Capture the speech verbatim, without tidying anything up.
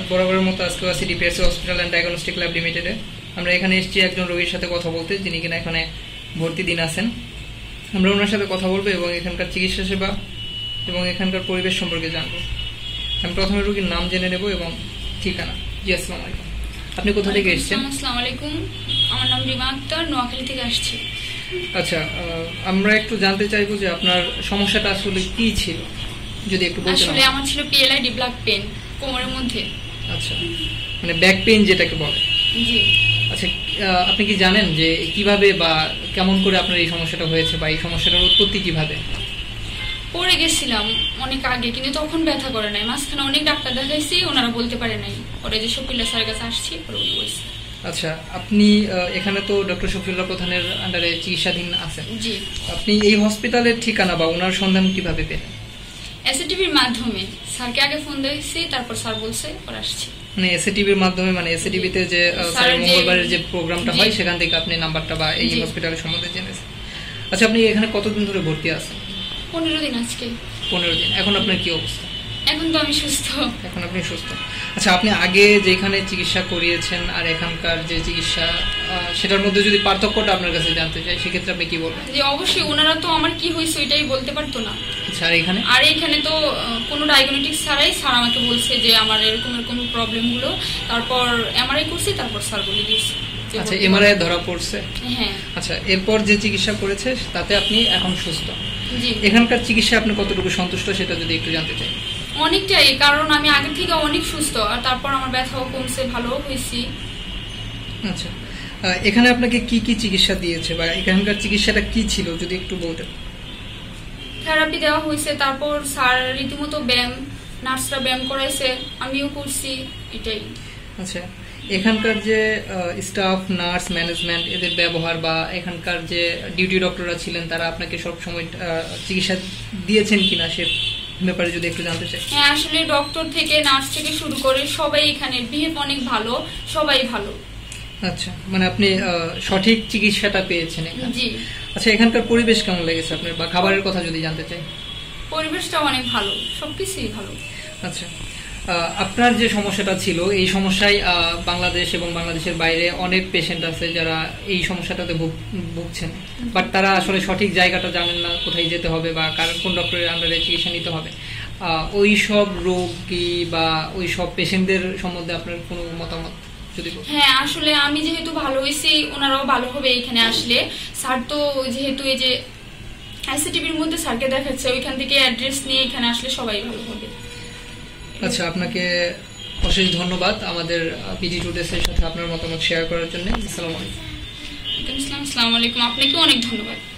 বরাবরের মতো আজকে আছি DPSC hospital and diagnostic lab লিমিটেডে। আমরা এখানে এসেছি একজন রোগীর সাথে কথা বলতে, যিনি কিনা এখানে ভর্তি দিন আছেন। আমরা ওনার সাথে কথা বলবো এবং এখানকার চিকিৎসা সেবা এবং এখানকার পরিবেশ সম্পর্কে জানবো। আমি প্রথমে রোগীর নাম জেনে নেব এবং ঠিকানা। জি, আসসালামু আলাইকুম। আপনি কোথা থেকে এসেছেন? আসসালামু আলাইকুম, আমার নাম রিমা আক্তার, নোয়াখালী থেকে আসছি। আচ্ছা, আমরা একটু জানতে চাইবো যে আপনার সমস্যাটা আসলে কি ছিল, যদি একটু বলতেন। আসলে আমার ছিল পিএলআইডি ব্ল্যাক পেন কোমরের মধ্যে। আচ্ছা, মানে ব্যাক পেইন যেটাকে বলে। জি। আচ্ছা, আপনি কি জানেন যে কিভাবে বা কেমন করে আপনার এই সমস্যাটা হয়েছে বা এই সমস্যাটার উৎপত্তি কিভাবে? পড়ে গেছিলাম অনেক আগে, কিন্তু তখন ব্যথা করে নাই। মাঝখানে অনেক ডাক্তার দেখাইছি, ওনারা বলতে পারে নাই। পরে যে শফিউল্লাহ স্যারের কাছে আসছি, পরে উনি বলছে। আচ্ছা, আপনি এখানে তো ডক্টর শফিউল্লাহ প্রধানের আন্ডারে চিকিৎসাধীন আছেন। জি। আপনি এই হসপিটালের ঠিকানা বা ওনার সন্ধান কিভাবে পেলেন? এসএটিভির মাধ্যমে। স্যারকে আগে ফোন দিয়েছি, তারপর স্যার বলছে, পরে আসছি। মানে এসএটিভির মাধ্যমে, মানে এসএটিভিতে যে মঙ্গলবারের যে প্রোগ্রামটা হয় সেখান থেকে আপনি নাম্বারটা বা এই হসপিটালের সম্বন্ধে জেনেছেন। আচ্ছা, আপনি এখানে কতদিন ধরে ভর্তি আছেন? পনেরো দিন আজকে। পনেরো দিন। এখন আপনার কি অবস্থা? এখন তো আমি সুস্থ। এখন আপনি সুস্থ। আচ্ছা, আপনি আগে যেখানে চিকিৎসা করিয়েছেন আর এখানকার যে চিকিৎসা, সেটার মধ্যে যদি পার্থক্যটা আপনার কাছে জানতে চাই, সেক্ষেত্রে আপনি কি বলবেন? যে অবশ্যই ওনারা তো আমার কি হয়েছে ওইটাই বলতে পারতো না। আচ্ছা, আর এখানে? আর এখানে তো কোনো ডায়াগনস্টিক ছাড়াই স্যার আমাকে বলছে যে আমার এরকম এরকম প্রবলেমগুলো, তারপর এমআরআই করছি, তারপর স্যার বলে দিয়েছে। আচ্ছা, এমআরআই ধরা পড়ছে? হ্যাঁ। আচ্ছা, এরপর যে চিকিৎসা করেছে তাতে আপনি এখন সুস্থ? জি। এখানকার চিকিৎসা আপনি কতটুকু সন্তুষ্ট সেটা যদি একটু জানতে চাই। অনেকটাই, কারণ আমি আগে থেকে অনেক সুস্থ, আর তারপর আমার ব্যথাও কমছে, ভালো হয়েছি। আচ্ছা, এখানে আপনাকে কি কি চিকিৎসা দিয়েছে বা এখানকার চিকিৎসাটা কি ছিল যদি একটু বলতেন? থেরাপি দেওয়া হয়েছে, তারপর স্যার রীতিমতো ব্যায়াম, নার্সরা ব্যায়াম করাইছে, আমিও করছি, এটাই। আচ্ছা, এখানকার যে স্টাফ, নার্স, ম্যানেজমেন্ট, এদের ব্যবহার বা এখানকার যে ডিউটি ডক্টররা ছিলেন, তারা আপনাকে সব সময় চিকিৎসা দিয়েছেন কিনা সে ব্যাপারে যদি একটু জানতে চাই। হ্যাঁ, আসলে ডক্টর থেকে নার্স থেকে শুরু করে সবাই এখানে বিহেভ অনেক ভালো, সবাই ভালো। আচ্ছা, মানে আপনি সঠিক চিকিৎসাটা পেয়েছেন এখানে? জি। আচ্ছা, এখানকার পরিবেশ কেমন লেগেছে আপনার বা খাবারের কথা যদি জানতে চাই? পরিবেশটা অনেক ভালো, সবকিছুই ভালো। আচ্ছা, আপনার যে সমস্যাটা ছিল, এই সমস্যায় বাংলাদেশ এবং বাংলাদেশের বাইরে অনেক পেশেন্ট আছে যারা এই সমস্যাটাতে ভুগছেন, বাট তারা আসলে সঠিক জায়গাটা জানেন না, কোথায় যেতে হবে বা কোন ডক্টরের আন্ডারে চিকিৎসা নিতে হবে। ওই সব রোগী বা ওই সব পেশেন্টদের সম্বন্ধে আপনার কোনো মতামত? হ্যাঁ, আসলে আমি যেহেতু ভালো হয়েছি, ওনারাও ভালো হবে এখানে আসলে। স্যার তো যেহেতু এই যে আইসিটিভির মধ্যে স্যারকে দেখাচ্ছে, ওইখান থেকে অ্যাড্রেস নিয়ে এখানে আসলে সবাই ভালো হবে। আচ্ছা, আপনাকে অশেষ ধন্যবাদ আমাদের পিজি টুডেসের সাথে আপনার মতামত শেয়ার করার জন্য। আসসালামু আলাইকুম। আসসালামু আলাইকুম, আপনাকেও অনেক ধন্যবাদ।